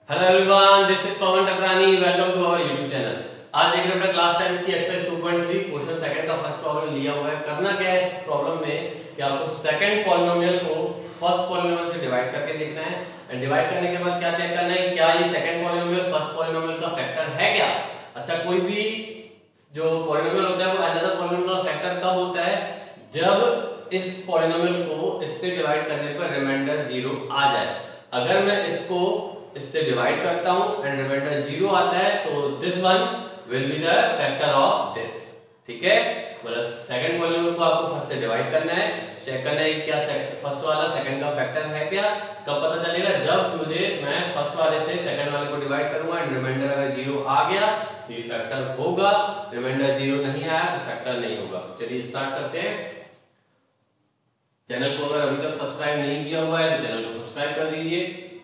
Hello everyone, this is Pawan Takrani. Welcome to our YouTube channel. आज देख रहे हैं अपना क्लास 10 की एक्सरसाइज 2.3 क्वेश्चन सेकंड का फर्स्ट प्रॉब्लम लिया हुआ है। करना क्या है इस प्रॉब्लम में कि आपको सेकंड पॉलिनोमियल को फर्स्ट पॉलिनोमियल से डिवाइड करके देखना है एंड डिवाइड करने के बाद क्या चेक करना है, क्या ये सेकंड पॉलिनोमियल फर्स्ट पॉलिनोमियल का फैक्टर है क्या। अच्छा, कोई भी जो पॉलिनोमियल होता है वो अनदर पॉलिनोमियल का फैक्टर कब होता है, जब इस पॉलिनोमियल को इससे डिवाइड करने पर रिमाइंडर 0 आ जाए। अगर मैं इसको इससे डिवाइड करता हूं एंड रिमाइंडर 0 आता है तो this one will be the factor of this. ठीक है, मतलब सेकंड पॉलिनोमियल को आपको फर्स्ट से डिवाइड करना है, चेक करना है क्या फर्स्ट वाला सेकंड का फैक्टर है क्या। कब पता चलेगा, जब मैं फर्स्ट वाले से सेकंड वाले को डिवाइड करूंगा एंड रिमाइंडर अगर 0 आ गया तो ये फैक्टर होगा, रिमाइंडर 0 नहीं आया तो फैक्टर नहीं होगा। चलिए स्टार्ट करते हैं। चैनल को अगर अभी तक सब्सक्राइब नहीं किया हुआ है तो चैनल को सब्सक्राइब कर दीजिए।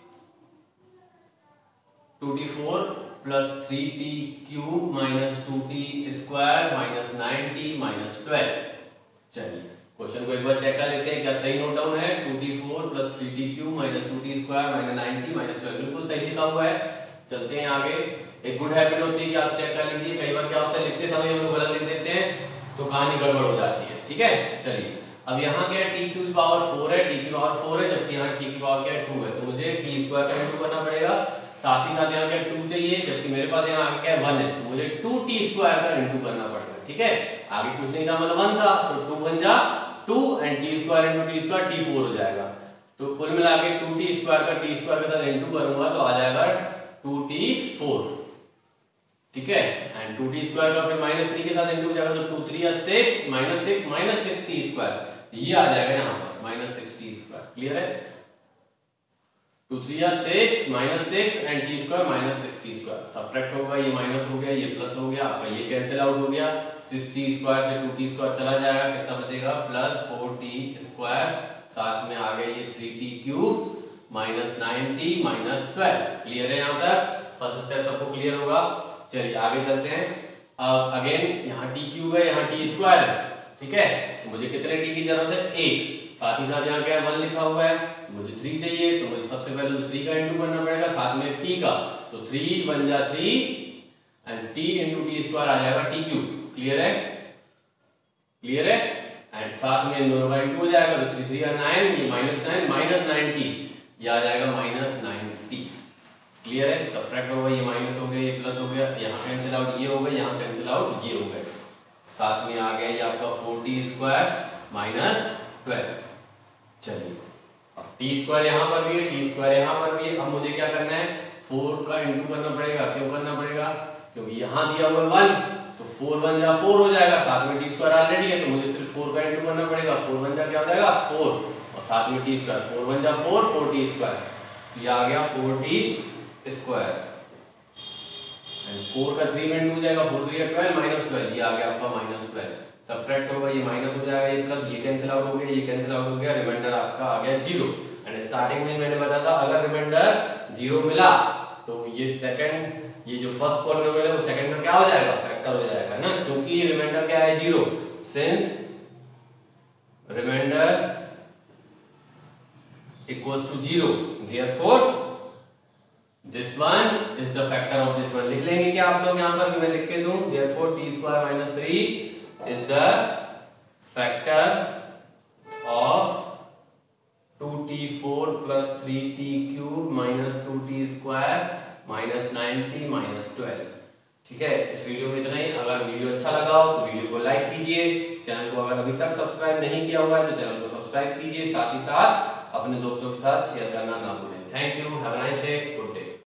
2t4 plus 3t cube minus 2t square minus 9t minus 12। चलिए क्वेश्चन को एक बार चेक कर लेते हैं क्या सही नोट डाउन है। 2t4 plus 3t cube minus 2t square minus 9t minus 12 बिल्कुल सही लिखा हुआ है। चलते हैं आगे। एक गुड हैबिट होती है कि आप चेक कर लीजिए, कई बार क्या होता है लिखते समय हम लोग गलत लिख देते हैं तो कहानी गड़बड़ हो जाती है। ठीक है, चलिए अब यहाँ क्या है, t की पावर 4 है, t की पावर 4 है, जबकि यहाँ t की पावर क्या है 2 है, तो मुझे t स्क्वायर का इनटू करना पड़ेगा। साथ ही साथ यहाँ क्या 2 चाहिए, जबकि मेरे पास यहाँ आगे क्या 1 है, तो मुझे 2t स्क्वायर का इनटू करना पड़ेगा। ठीक है, आगे कुछ नहीं था मतलब 1 था, तो 2 1 जा 2 and t square into t square t4 हो जाएगा। तो कुल मिला के 2t स्क्वायर का t स्क्वायर के साथ इनटू करूंगा तो आ जाएगा 2t4। ठीक है, एंड 2t स्क्वायर का फिर -3 के साथ इनटू हो जाएगा तो 2 3 या 6 माइनस 6 t स्क्वायर, ये आ जाएगा यहाँ पर -6t स्क्वायर। क्लियर है, 2 3 या 6 -6 and t square -6t square subtract होगा, ये माइनस हो गया ये प्लस हो गया, आपका ये कैंसिल आउट हो गया। 6t स्क्वायर से 2t स्क्वायर चला जाएगा, कितना बचेगा प्लस 4t स्क्वायर, साथ में आ गया ये 3t cube minus 9t minus 12। Clear है, यहाँ तक फर्स्ट स्टेप सबको क्लियर होगा। चलिए आगे चलते हैं। अब अगेन यहाँ t क्यूब है, यहाँ t स्क्वायर है। ठीक है, तो मुझे कितने t की जरूरत है, 1। साथ ही साथ यहाँ क्या 1 लिखा हुआ है, मुझे 3 चाहिए तो मुझे सबसे पहले तो 3 का इनटू करना पड़ेगा, साथ में t का, तो 3 1 जा 3 and t into t square आ जाएगा t क्यूब। क्लियर है, क्लियर है, एंड साथ में इन दोनों का इनटू हो जाएगा तो 3 3 या 9, ये -9 माइनस 9t, ये आ जाएगा -9t। क्लियर है, सब्ट्रैक्ट होगा, ये माइनस हो गया ये प्लस हो गया, यहाँ कैंसिल आउट ये हो गया, यहाँ कैंसिल आउट ये हो गया, साथ में आ गया ये आपका 4t स्क्वायर माइनस 12। चलिए अब t स्क्वायर यहाँ पर भी है, t स्क्वायर यहाँ पर भी है। अब मुझे क्या करना है, 4 का इनटू करना पड़ेगा। क्यों करना पड़ेगा, क्योंकि यहाँ दिया हुआ 1 तो 4 1 जा 4 हो जाएगा, साथ में t स्क्वायर ऑलरेडी है तो मुझे सिर्फ 4 का इनटू करना पड़ेगा। 4 1 जा क्या हो जाएगा 4 और साथ में t स्क्वायर, 4 1 जा 4 4t स्क्वायर, ये आ गया 4t स्क्वायर एंड 4 का 3 में इनटू हो जाएगा, 4 3 12 -12, ये आ गया आपका -12। सब्ट्रैक्ट होगा, ये माइनस हो जाएगा, ये प्लस, ये कैंसिल आउट हो गया ये कैंसिल आउट हो गया, रिमाइंडर आपका आ गया 0। एंड स्टार्टिंग में मैंने बताया था अगर रिमाइंडर 0 मिला तो ये सेकंड, ये जो फर्स्ट पॉलिनोमियल है वो सेकंड का क्या हो जाएगा, फैक्टर हो जाएगा ना, क्योंकि रिमाइंडर क्या है 0। Since remainder equals to 0 therefore this one is the factor of this one. लिख लेंगे क्या आप लोग यहाँ पर, मैं लिख के दूं, therefore t square -3 is the factor of 2t4 plus 3t cube minus 2t square minus 9t minus 12। ठीक है, इस वीडियो में इतना ही। अगर वीडियो अच्छा लगा हो तो वीडियो को लाइक कीजिए, चैनल को अगर अभी तक सब्सक्राइब नहीं किया हुआ है तो चैनल को सब्सक्राइब कीजिए, साथ ही साथ अपने दोस्तों के साथ शेयर करना ना भूलें। Thank you, have a nice day, good day.